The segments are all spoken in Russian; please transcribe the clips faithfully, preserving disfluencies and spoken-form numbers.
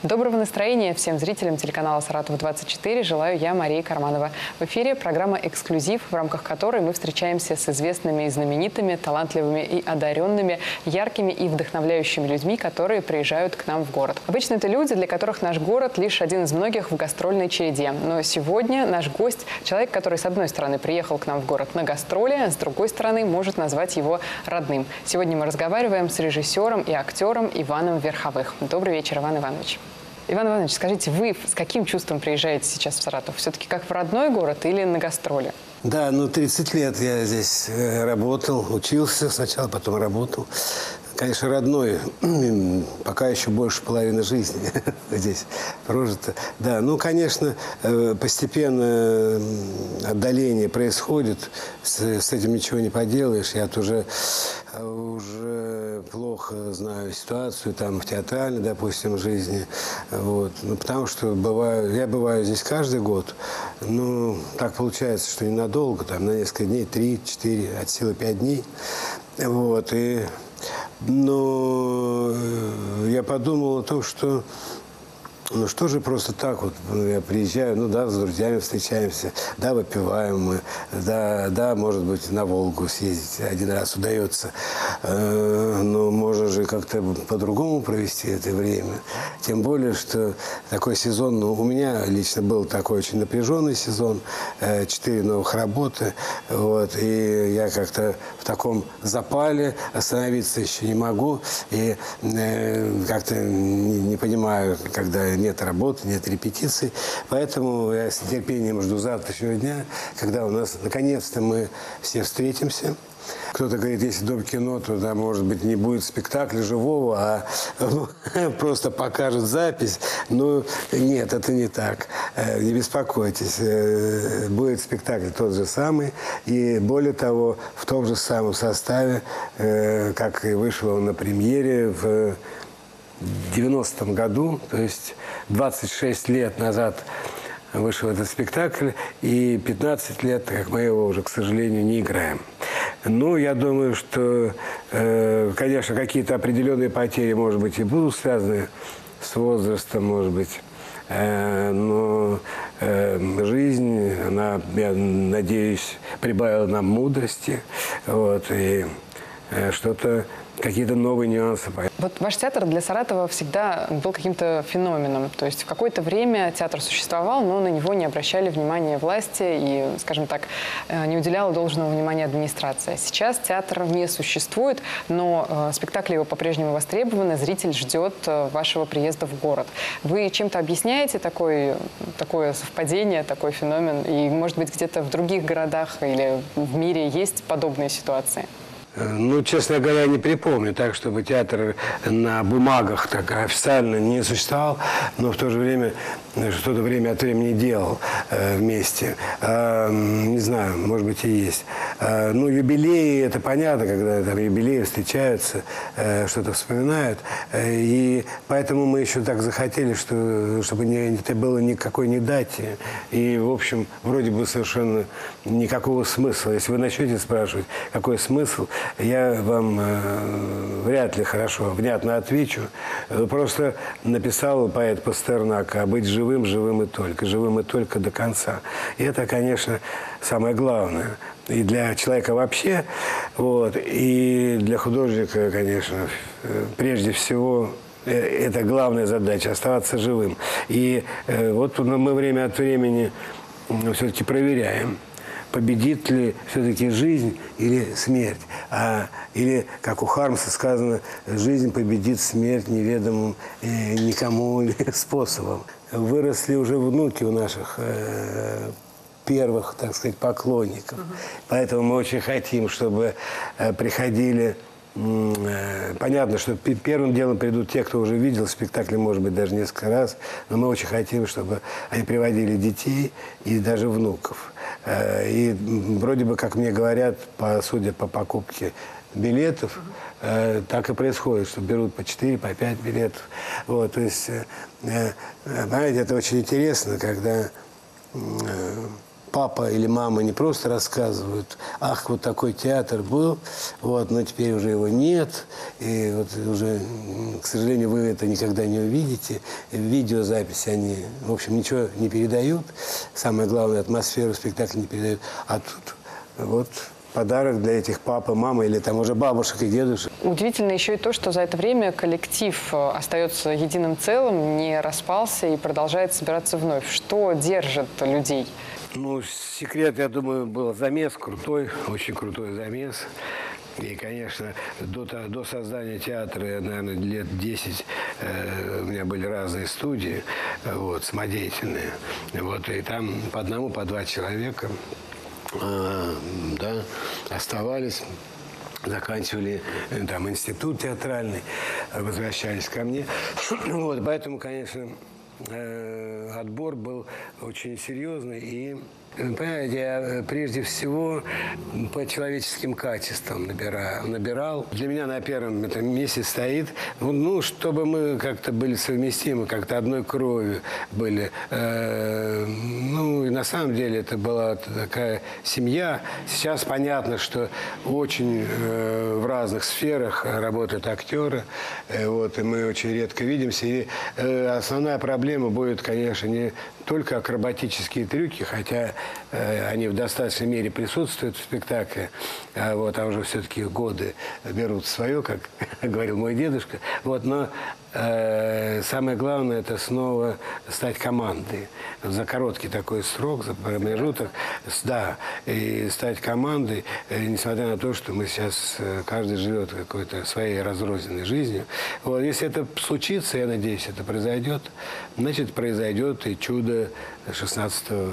Доброго настроения всем зрителям телеканала «Саратов двадцать четыре» желаю я, Мария Карманова. В эфире программа «Эксклюзив», в рамках которой мы встречаемся с известными и знаменитыми, талантливыми и одаренными, яркими и вдохновляющими людьми, которые приезжают к нам в город. Обычно это люди, для которых наш город лишь один из многих в гастрольной череде. Но сегодня наш гость – человек, который, с одной стороны, приехал к нам в город на гастроли, а с другой стороны, может назвать его родным. Сегодня мы разговариваем с режиссером и актером Иваном Верховых. Добрый вечер, Иван Иванович. Иван Иванович, скажите, вы с каким чувством приезжаете сейчас в Саратов? Все-таки как в родной город или на гастроли? Да, ну тридцать лет я здесь работал, учился сначала, потом работал. Конечно, родной, пока еще больше половины жизни здесь прожито. Да, ну, конечно, постепенно отдаление происходит, с, с этим ничего не поделаешь. Я уже, уже плохо знаю ситуацию там в театральной, допустим, жизни. Вот. Ну, потому что бываю, я бываю здесь каждый год, но так получается, что ненадолго, там, на несколько дней, три-четыре, от силы пять дней. Вот, и... Но я подумал о том, что ну что же просто так вот я приезжаю, ну да, с друзьями встречаемся, да, выпиваем мы, да, да, может быть, на Волгу съездить один раз удается, но можно же как-то по-другому провести это время. Тем более, что такой сезон, ну, у меня лично был такой очень напряженный сезон, четыре новых работы, вот, и я как-то в таком запале, остановиться еще не могу, и как-то не, не понимаю, когда нет работы, нет репетиций. Поэтому я с нетерпением жду завтрашнего дня, когда у нас наконец-то мы все встретимся. Кто-то говорит, если Дом кино, то, да, может быть, не будет спектакля живого, а просто покажут запись. Но нет, это не так. Не беспокойтесь. Будет спектакль тот же самый. И более того, в том же самом составе, как и вышел он на премьере в девяностом году, то есть двадцать шесть лет назад вышел этот спектакль, и пятнадцать лет, как мы его уже, к сожалению, не играем. Ну, я думаю, что, э, конечно, какие-то определенные потери, может быть, и будут связаны с возрастом, может быть, э, но э, жизнь, она, я надеюсь, прибавила нам мудрости, вот, и э, что-то, какие-то новые нюансы. Вот ваш театр для Саратова всегда был каким-то феноменом. То есть в какое-то время театр существовал, но на него не обращали внимания власти и, скажем так, не уделяла должного внимания администрация. Сейчас театр не существует, но спектакли его по-прежнему востребованы, зритель ждет вашего приезда в город. Вы чем-то объясняете такой, такое совпадение, такой феномен? И, может быть, где-то в других городах или в мире есть подобные ситуации? Ну, честно говоря, не припомню так, чтобы театр на бумагах так официально не существовал, но в то же время что-то время от времени делал э, вместе. Э, не знаю, может быть, и есть. Э, ну, юбилеи, это понятно, когда там юбилеи встречаются, э, что-то вспоминают. Э, и поэтому мы еще так захотели, что, чтобы не, это было никакой не дате. И, в общем, вроде бы совершенно никакого смысла. Если вы начнете спрашивать, какой смысл, я вам э, вряд ли хорошо, внятно отвечу. Просто написал поэт Пастернак: «А быть живым, живым и только, живым и только до конца». И это, конечно, самое главное. И для человека вообще, вот, и для художника, конечно, прежде всего, это главная задача – оставаться живым. И э, вот мы время от времени все-таки проверяем, победит ли все-таки жизнь или смерть. А, или, как у Хармса сказано, жизнь победит смерть неведомым э, никому способом. Выросли уже внуки у наших э, первых, так сказать, поклонников. Uh-huh. Поэтому мы очень хотим, чтобы э, приходили... Э, понятно, что первым делом придут те, кто уже видел спектакли, может быть, даже несколько раз. Но мы очень хотим, чтобы они приводили детей и даже внуков. И вроде бы, как мне говорят, по, судя по покупке билетов, э, так и происходит, что берут по четыре, по пять билетов. Вот, то есть, э, знаете, это очень интересно, когда э, папа или мама не просто рассказывают, ах, вот такой театр был, вот, но теперь уже его нет, и вот уже, к сожалению, вы это никогда не увидите. Видеозаписи, они, в общем, ничего не передают. Самое главное, атмосферу спектакля не передают. А тут вот подарок для этих папы, мамы или там уже бабушек и дедушек. Удивительно еще и то, что за это время коллектив остается единым целым, не распался и продолжает собираться вновь. Что держит людей? Ну, секрет, я думаю, был замес крутой, очень крутой замес. И, конечно, до, до создания театра, наверное, лет десять э, у меня были разные студии, вот, самодеятельные. Вот, и там по одному, по два человека э, да, оставались, заканчивали э, там институт театральный, возвращались ко мне. Вот, поэтому, конечно, э, отбор был очень серьезный. И, понимаете, я прежде всего по человеческим качествам набираю, набирал. Для меня на первом этом месте стоит, ну, чтобы мы как-то были совместимы, как-то одной кровью были. Э, ну, и на самом деле это была такая семья. Сейчас понятно, что очень э, в разных сферах работают актеры, э, вот, и мы очень редко видимся. И э, основная проблема будет, конечно, не только акробатические трюки, хотя э, они в достаточной мере присутствуют в спектакле, а, вот, а уже все-таки годы берут свое, как говорил мой дедушка. Вот, но э, самое главное – это снова стать командой. За короткий такой срок, за промежуток, да, и стать командой, э, несмотря на то, что мы сейчас, э, каждый живет какой-то своей разрозненной жизнью. Вот, если это случится, я надеюсь, это произойдет, значит, произойдет и чудо шестнадцатого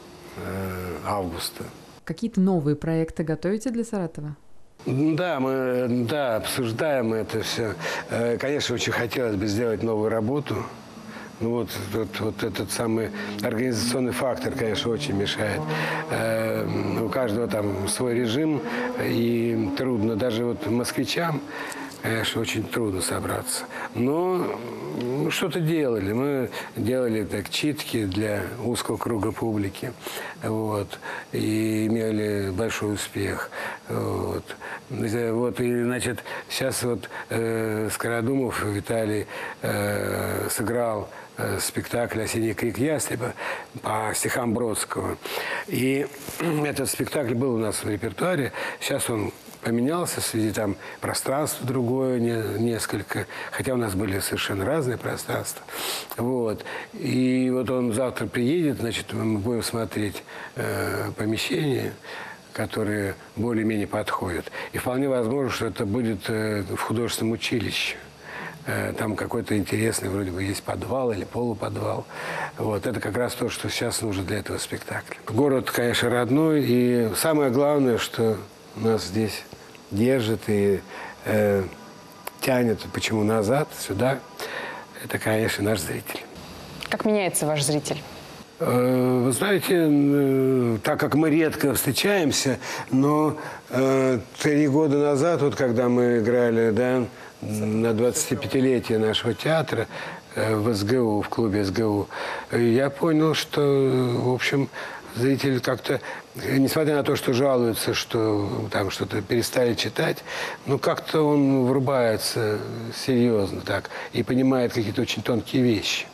августа. Какие-то новые проекты готовите для Саратова? Да, мы да, обсуждаем это все. Конечно, очень хотелось бы сделать новую работу. Ну вот, вот, вот этот самый организационный фактор, конечно, очень мешает. Э, у каждого там свой режим, и трудно. Даже вот москвичам, конечно, очень трудно собраться. Но ну, что-то делали. Мы делали так читки для узкого круга публики. Вот, и имели большой успех. Вот. Вот, и, значит, сейчас вот э, Скородумов Виталий э, сыграл э, спектакль «Осенний крик ястреба» по стихам Бродского. И этот спектакль был у нас в репертуаре. Сейчас он поменялся в связи там пространства другое не, несколько, хотя у нас были совершенно разные пространства. Вот. И вот он завтра приедет, значит, мы будем смотреть э, помещение, которые более-менее подходят. И вполне возможно, что это будет э, в художественном училище. Э, там какой-то интересный, вроде бы, есть подвал или полуподвал. Вот. Это как раз то, что сейчас нужно для этого спектакля. Город, конечно, родной. И самое главное, что нас здесь держит и э, тянет, почему назад, сюда, это, конечно, наш зритель. Как меняется ваш зритель? Вы знаете, так как мы редко встречаемся, но э, три года назад, вот когда мы играли, да, на двадцатипятилетие нашего театра э, в СГУ, в клубе СГУ, я понял, что, в общем, зритель как-то, несмотря на то, что жалуется, что там что-то перестали читать, ну как-то он врубается серьезно так и понимает какие-то очень тонкие вещи.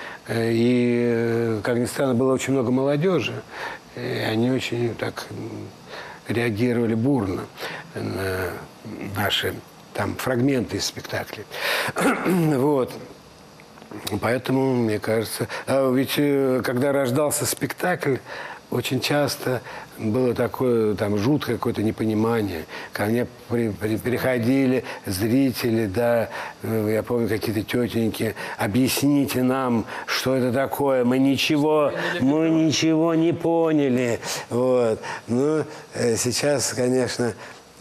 И, как ни странно, было очень много молодежи, и они очень так реагировали бурно на наши там фрагменты из спектаклей. Вот. Поэтому, мне кажется... А ведь когда рождался спектакль, очень часто было такое там жуткое какое-то непонимание. Ко мне при, при, приходили зрители, да, я помню, какие-то тетеньки, объясните нам, что это такое, мы ничего, мы ничего не поняли. Вот. Но сейчас, конечно,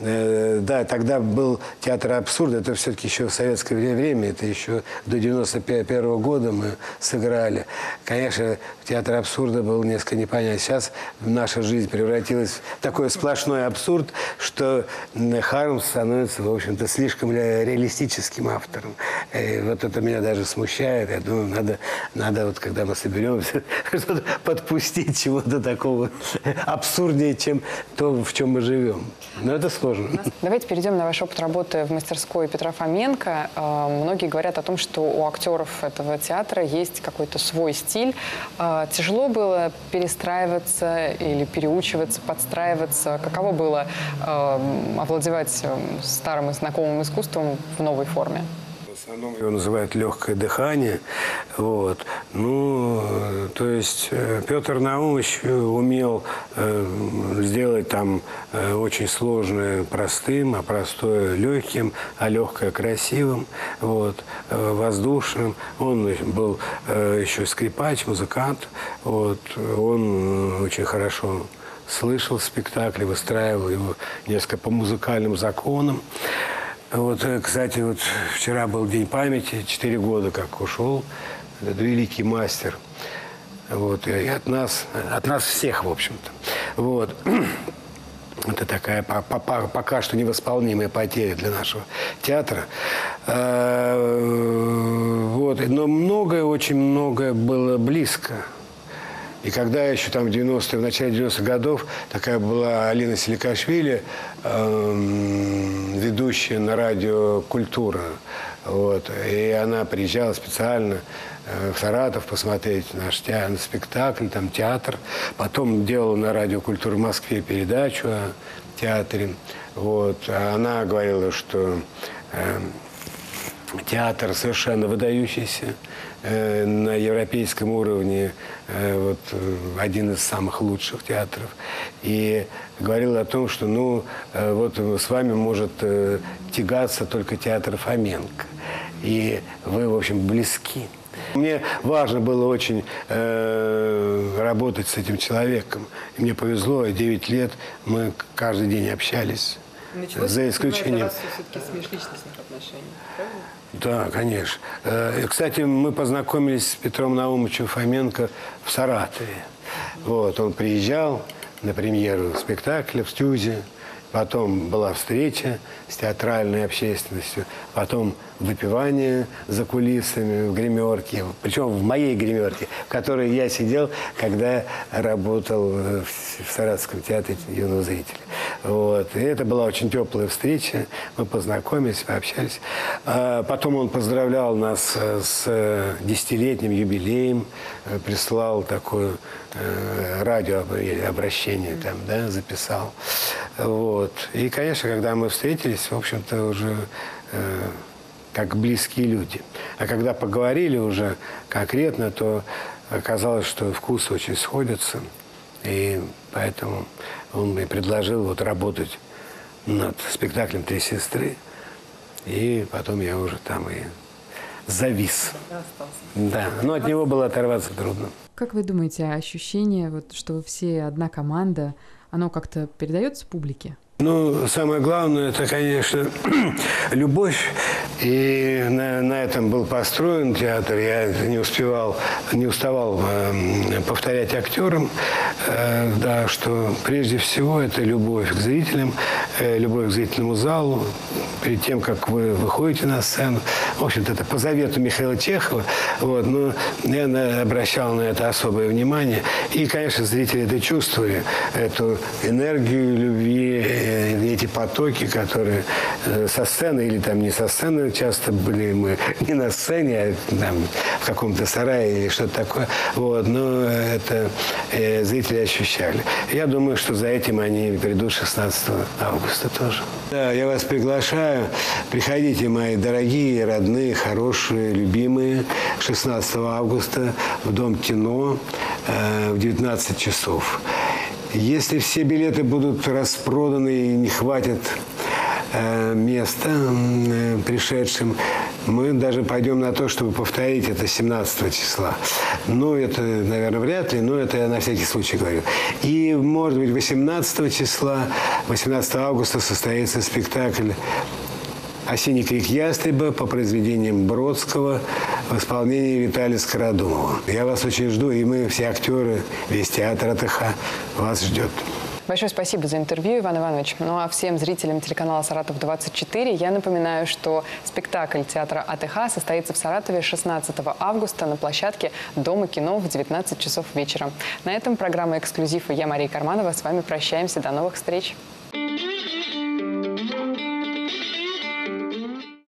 э, да, тогда был театр абсурда, это все-таки еще в советское время, это еще до девяносто первого года мы сыграли. Конечно, театр абсурда был несколько непонятен. Сейчас наша жизнь превратилась в такой сплошной абсурд, что Хармс становится, в общем-то, слишком реалистическим автором. И вот это меня даже смущает. Я думаю, надо, надо вот когда мы соберемся, что-то подпустить чего-то такого абсурднее, чем то, в чем мы живем. Но это сложно. Давайте перейдем на ваш опыт работы в мастерской Петра Фоменко. Многие говорят о том, что у актеров этого театра есть какой-то свой стиль. Тяжело было перестраиваться или переучиваться, подстраиваться? Каково было овладевать старым и знакомым искусством в новой форме? В основном его называют легкое дыхание. Вот. Ну, то есть Петр Наумович умел э, сделать там э, очень сложное простым, а простое легким, а легкое красивым, вот, э, воздушным. Он был э, еще скрипач, музыкант. Вот. Он очень хорошо слышал спектакли, выстраивал его несколько по музыкальным законам. Вот, кстати, вот вчера был День памяти, четыре года как ушел, этот великий мастер. Вот, и от нас, от нас всех, в общем-то. Вот. Это такая пока что невосполнимая потеря для нашего театра. Вот. Но многое, очень многое было близко. И когда еще там в девяностые, в начале девяностых годов такая была Алина Селикашвили, э, ведущая на радио «Культура». Вот, и она приезжала специально э, в Саратов посмотреть наш театр, спектакль, там театр. Потом делала на радио «Культура» в Москве передачу о театре. Вот. А она говорила, что э, театр совершенно выдающийся, э, на европейском уровне, э, вот, один из самых лучших театров. И говорила о том, что ну, э, вот с вами может э, тягаться только театр Фоменко. И вы, в общем, близки. Мне важно было очень э, работать с этим человеком. И мне повезло, девять лет мы каждый день общались. Началось, за исключением... для вас все-таки с межличностных отношений, правильно? Да, конечно. Кстати, мы познакомились с Петром Наумовичем Фоменко в Саратове. Вот, он приезжал на премьеру спектакля в «Стюзе». Потом была встреча с театральной общественностью. Потом выпивание за кулисами в гримерке. Причем в моей гримерке, в которой я сидел, когда работал в Саратовском театре юного зрителя. Вот. И это была очень теплая встреча. Мы познакомились, пообщались. А потом он поздравлял нас с десятилетним юбилеем. Прислал такое радиообращение, там, да, записал. Вот. И, конечно, когда мы встретились, в общем-то, уже э, как близкие люди. А когда поговорили уже конкретно, то оказалось, что вкусы очень сходятся. И поэтому он мне предложил вот работать над спектаклем «Три сестры». И потом я уже там и завис. Да, но от него было оторваться трудно. Как вы думаете, ощущение, вот, что вы все одна команда, оно как-то передается публике? Ну, самое главное, это, конечно, любовь. И на, на этом был построен театр. Я не успевал, не уставал э, повторять актерам, э, да, что прежде всего это любовь к зрителям, э, любовь к зрительному залу. Перед тем, как вы выходите на сцену. В общем-то, это по завету Михаила Чехова. Вот, но я на, обращал на это особое внимание. И, конечно, зрители это чувствовали, эту энергию любви, эти потоки, которые со сцены или там не со сцены, часто были мы не на сцене, а там в каком-то сарае или что-то такое. Вот, но это э, зрители ощущали. Я думаю, что за этим они придут шестнадцатого августа тоже. Да, я вас приглашаю. Приходите, мои дорогие, родные, хорошие, любимые, шестнадцатого августа в Дом кино э, в девятнадцать часов. Если все билеты будут распроданы и не хватит э, места э, пришедшим, Мы даже пойдем на то, чтобы повторить это семнадцатого числа. Ну, это, наверное, вряд ли, но это я на всякий случай говорю. И, может быть, восемнадцатого числа, восемнадцатого августа состоится спектакль «Осенний крик ястреба» по произведениям Бродского в исполнении Виталия Скородумова. Я вас очень жду, и мы, все актеры, весь театр АТХ вас ждет. Большое спасибо за интервью, Иван Иванович. Ну а всем зрителям телеканала «Саратов двадцать четыре» я напоминаю, что спектакль театра АТХ состоится в Саратове шестнадцатого августа на площадке Дома кино в девятнадцать часов вечера. На этом программа «Эксклюзив» и я, Мария Карманова, с вами прощаемся. До новых встреч!